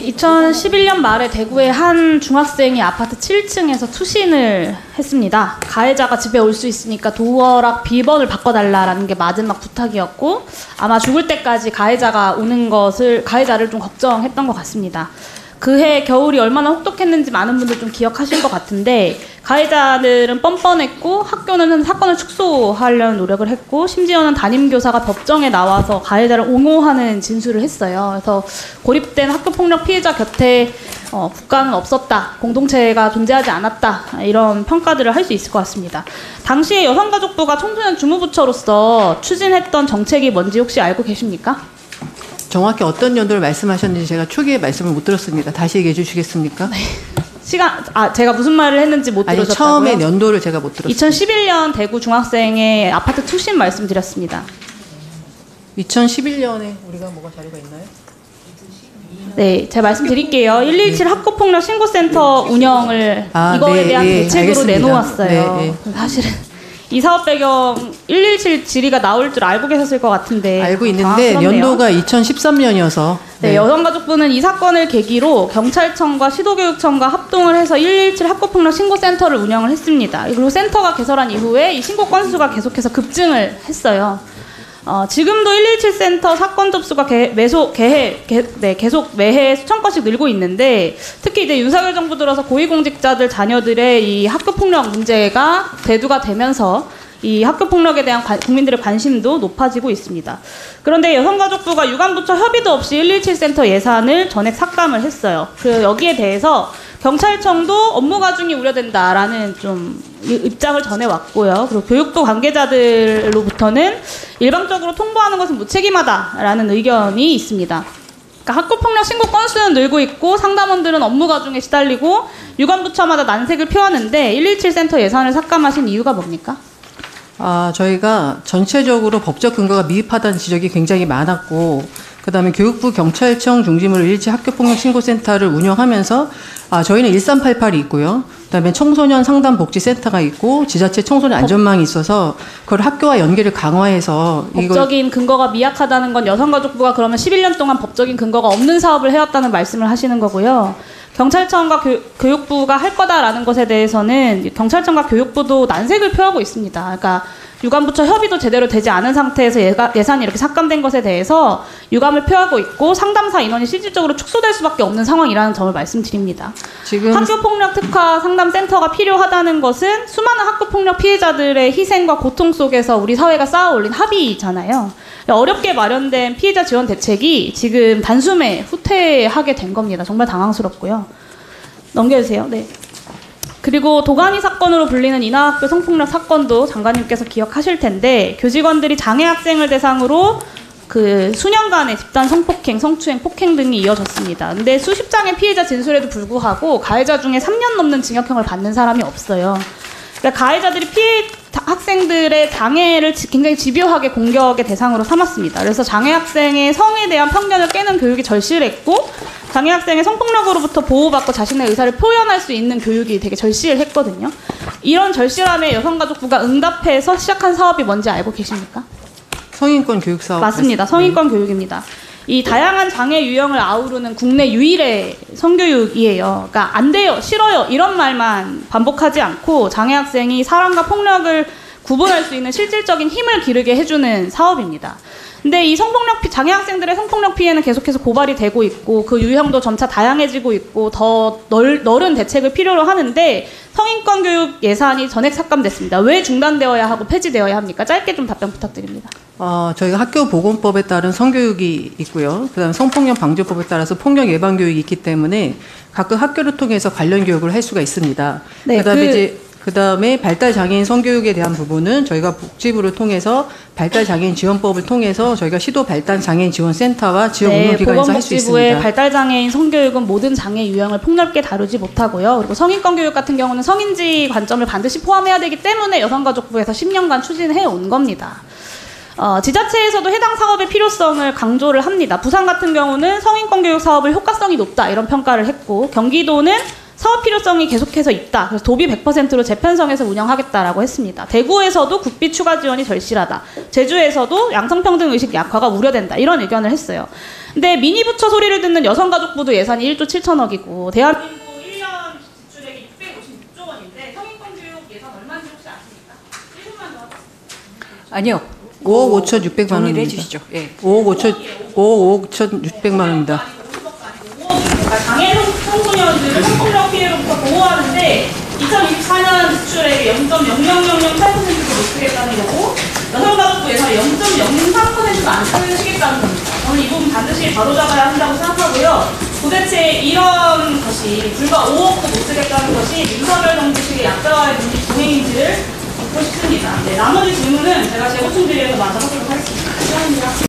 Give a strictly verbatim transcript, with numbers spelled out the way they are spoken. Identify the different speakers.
Speaker 1: 이천십일 년 말에 대구의 한 중학생이 아파트 칠 층에서 투신을 했습니다. 가해자가 집에 올 수 있으니까 도어락 비번을 바꿔달라라는 게 마지막 부탁이었고, 아마 죽을 때까지 가해자가 오는 것을, 가해자를 좀 걱정했던 것 같습니다. 그해 겨울이 얼마나 혹독했는지 많은 분들 좀 기억하실 것 같은데, 가해자들은 뻔뻔했고 학교는 사건을 축소하려는 노력을 했고, 심지어는 담임교사가 법정에 나와서 가해자를 옹호하는 진술을 했어요. 그래서 고립된 학교폭력 피해자 곁에 어, 국가는 없었다, 공동체가 존재하지 않았다, 이런 평가들을 할 수 있을 것 같습니다. 당시에 여성가족부가 청소년 주무부처로서 추진했던 정책이 뭔지 혹시 알고 계십니까?
Speaker 2: 정확히 어떤 연도를 말씀하셨는지 제가 초기에 말씀을 못 들었습니다. 다시 얘기해 주시겠습니까?
Speaker 1: 네. 시간, 아, 제가 무슨 말을 했는지 못
Speaker 2: 아니,
Speaker 1: 들으셨다고요?
Speaker 2: 처음에 연도를 제가 못 들었습니다.
Speaker 1: 이천십일 년 대구 중학생의 아파트 투신 말씀드렸습니다.
Speaker 2: 이천십일 년에 우리가 뭐가 자료가 있나요?
Speaker 1: 네, 제가 말씀드릴게요. 일일칠 학교폭력 신고센터 운영을
Speaker 2: 아,
Speaker 1: 이거에
Speaker 2: 네,
Speaker 1: 대한
Speaker 2: 네,
Speaker 1: 대책으로
Speaker 2: 알겠습니다.
Speaker 1: 내놓았어요.
Speaker 2: 네, 네.
Speaker 1: 사실은 이 사업 배경 일일칠 질의가 나올 줄 알고 계셨을 것 같은데
Speaker 2: 알고 있는데
Speaker 1: 당황스럽네요.
Speaker 2: 연도가 이천십삼 년이어서
Speaker 1: 네,
Speaker 2: 네.
Speaker 1: 여성가족부는 이 사건을 계기로 경찰청과 시도교육청과 합동을 해서 일일칠 학교폭력 신고센터를 운영을 했습니다. 그리고 센터가 개설한 이후에 이 신고 건수가 계속해서 급증을 했어요. 어, 지금도 일일칠 센터 사건 접수가 개, 매소, 개해, 개, 네, 계속 매해 수천 건씩 늘고 있는데, 특히 이제 윤석열 정부 들어서 고위공직자들 자녀들의 이 학교폭력 문제가 대두가 되면서 이 학교폭력에 대한 관, 국민들의 관심도 높아지고 있습니다. 그런데 여성가족부가 유관부처 협의도 없이 일일칠 센터 예산을 전액 삭감을 했어요. 그 여기에 대해서 경찰청도 업무 가중이 우려된다라는 좀 입장을 전해왔고요. 그리고 교육부 관계자들로부터는 일방적으로 통보하는 것은 무책임하다라는 의견이 있습니다. 그러니까 학교폭력 신고 건수는 늘고 있고 상담원들은 업무 가중에 시달리고 유관부처마다 난색을 표하는데 일일칠 센터 예산을 삭감하신 이유가 뭡니까?
Speaker 2: 아, 저희가 전체적으로 법적 근거가 미흡하다는 지적이 굉장히 많았고, 그 다음에 교육부 경찰청 중심으로 일일칠 학교폭력 신고센터를 운영하면서 아, 저희는 일삼팔팔이 있고요. 그 다음에 청소년 상담복지센터가 있고 지자체 청소년 안전망이 있어서 그걸 학교와 연계를 강화해서
Speaker 1: 법적인 근거가 미약하다는 건 여성가족부가 그러면 십일 년 동안 법적인 근거가 없는 사업을 해왔다는 말씀을 하시는 거고요. 경찰청과 교, 교육부가 할 거다라는 것에 대해서는 경찰청과 교육부도 난색을 표하고 있습니다. 그러니까 유관부처 협의도 제대로 되지 않은 상태에서 예가, 예산이 이렇게 삭감된 것에 대해서 유감을 표하고 있고 상담사 인원이 실질적으로 축소될 수밖에 없는 상황이라는 점을 말씀드립니다. 지금 학교폭력 특화 상담센터가 필요하다는 것은 수많은 학교폭력 피해자들의 희생과 고통 속에서 우리 사회가 쌓아올린 합의잖아요. 어렵게 마련된 피해자 지원 대책이 지금 단숨에 후퇴하게 된 겁니다. 정말 당황스럽고요. 넘겨주세요. 네. 그리고 도가니 사건으로 불리는 인하학교 성폭력 사건도 장관님께서 기억하실 텐데, 교직원들이 장애 학생을 대상으로 그 수년간의 집단 성폭행, 성추행, 폭행 등이 이어졌습니다. 근데 수십 장의 피해자 진술에도 불구하고 가해자 중에 삼 년 넘는 징역형을 받는 사람이 없어요. 그러니까 가해자들이 피해 학생들의 장애를 굉장히 집요하게 공격의 대상으로 삼았습니다. 그래서 장애 학생의 성에 대한 편견을 깨는 교육이 절실했고, 장애 학생의 성폭력으로부터 보호받고 자신의 의사를 표현할 수 있는 교육이 되게 절실했거든요. 이런 절실함에 여성가족부가 응답해서 시작한 사업이 뭔지 알고 계십니까?
Speaker 2: 성인권 교육 사업.
Speaker 1: 맞습니다. 성인권 네. 교육입니다. 이 다양한 장애 유형을 아우르는 국내 유일의 성교육이에요. 그러니까 안 돼요, 싫어요 이런 말만 반복하지 않고 장애 학생이 사랑과 폭력을 구분할 수 있는 실질적인 힘을 기르게 해주는 사업입니다. 근데 이 성폭력 피, 장애 학생들의 성폭력 피해는 계속해서 고발이 되고 있고 그 유형도 점차 다양해지고 있고 더 넓, 넓은 대책을 필요로 하는데 성인권 교육 예산이 전액 삭감됐습니다. 왜 중단되어야 하고 폐지되어야 합니까? 짧게 좀 답변 부탁드립니다.
Speaker 2: 어, 저희가 학교보건법에 따른 성교육이 있고요. 그다음 성폭력 방지법에 따라서 폭력 예방 교육이 있기 때문에 각각 학교를 통해서 관련 교육을 할 수가 있습니다. 네, 그다음에 그... 이제 그다음에 발달장애인 성교육에 대한 부분은 저희가 복지부를 통해서 발달장애인 지원법을 통해서 저희가 시도 발달장애인 지원센터와 지원
Speaker 1: 네,
Speaker 2: 운영기관에서 할 수 있습니다.
Speaker 1: 보건복지부의 발달장애인 성교육은 모든 장애 유형을 폭넓게 다루지 못하고요. 그리고 성인권 교육 같은 경우는 성인지 관점을 반드시 포함해야 되기 때문에 여성가족부에서 십 년간 추진해 온 겁니다. 어, 지자체에서도 해당 사업의 필요성을 강조를 합니다. 부산 같은 경우는 성인권 교육 사업을 효과성이 높다 이런 평가를 했고, 경기도는 사업 필요성이 계속해서 있다. 그래서 도비 백 퍼센트로 재편성해서 운영하겠다라고 했습니다. 대구에서도 국비 추가 지원이 절실하다. 제주에서도 양성평등 의식 약화가 우려된다. 이런 의견을 했어요. 근데 미니 부처 소리를 듣는 여성가족부도 예산이 일조 칠천억이고 대한민국 일 년 지출액이 육백오십육조 원인데 성인권 교육 예산 얼마인지 혹시 아십니까? 일 분만 더 하겠습니다.
Speaker 3: 아니요.
Speaker 2: 오억 오천육백만
Speaker 3: 정리를
Speaker 2: 원입니다.
Speaker 3: 해주시죠. 예.
Speaker 2: 오억 오천 오억 오천육백만 원입니다.
Speaker 1: 그러니까 장애 청소년들을 성폭력 피해로부터 보호하는데 이천이십사 년 지출액의 영 점 영영영영팔 퍼센트도 못 쓰겠다는 거고 여성가족부 예산의 영 점 영삼 퍼센트도 안 쓰시겠다는 겁니다. 저는 이 부분 반드시 바로잡아야 한다고 생각하고요. 도대체 이런 것이 불과 오억도 못 쓰겠다는 것이 윤석열 정부식의 약자와의 동행인지를 묻고 싶습니다. 네, 나머지 질문은 제가 재보충 질의에서 마저 하도록 하겠습니다. 감사합니다.